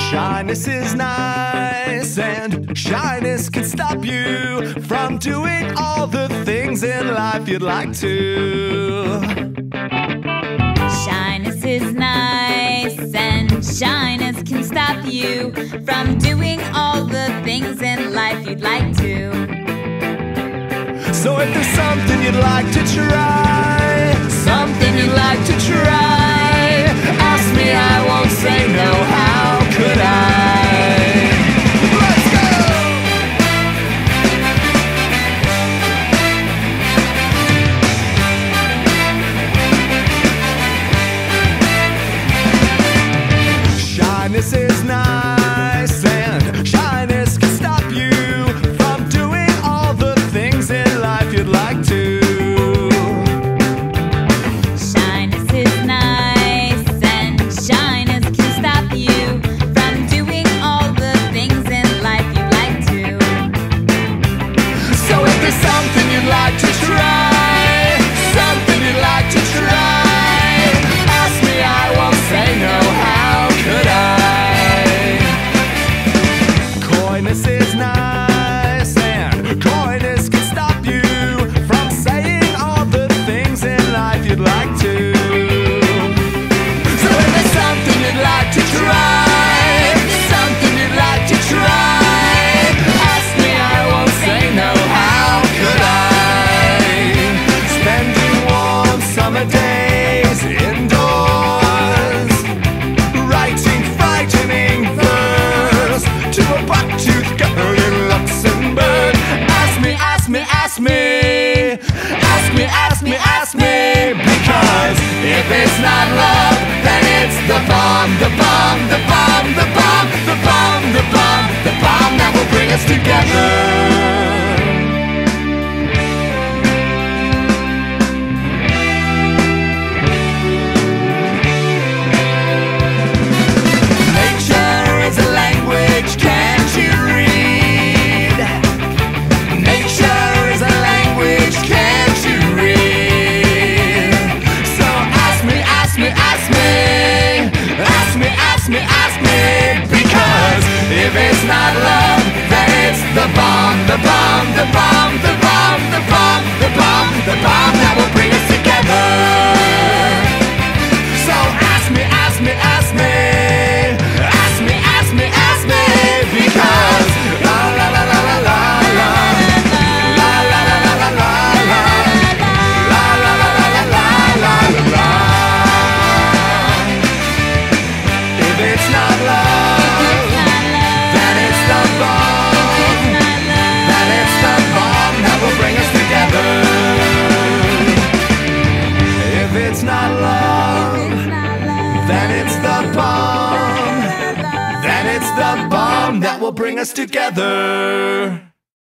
Shyness is nice, and shyness can stop you from doing all the things in life you'd like to. Shyness is nice, and shyness can stop you from doing all the things in life you'd like to. So if there's something you'd like to try, something you'd like to try, ask me, I won't say no, how could I? Let's go! Shyness is nice, and shyness can stop you from doing all the things in life you'd like to. Shyness is nice, and shyness can stop you from doing all the things in life you'd like to. So if there's something you'd like to try, something you'd like to try, ask me, I won't say no, how could I? Coyness is nice, and coyness can stop you from saying all the things in life you'd like to. So if there's something you'd like to try, something you'd like to try, ask me, I won't say no, how could I? Spending warm summer days indoors, writing frightening verse to a buck-toothed girl in Luxembourg. Ask me, ask me, ask me, ask me, ask me, ask me, because if it's not love, then it's the bomb, the bomb, the bomb, the bomb, the bomb, the bomb, the bomb that will bring us together. Nature is a language, can't you read? Nature is a language, can't you read? So ask me, ask me, ask me, ask me, ask me, ask me, because if it's not love, then it's the bomb, the bomb, the bomb, the bomb, the bomb, the bomb, the bomb that will bring us together. So ask me, ask me, ask me, ask me, ask me, ask me, because la la la la la la la, la la la la la la la, la la la la la la la la. If it's not love, then it's the bomb, then it's the bomb that will bring us together. If it's not love, then it's the bomb, then it's the bomb that will bring us together.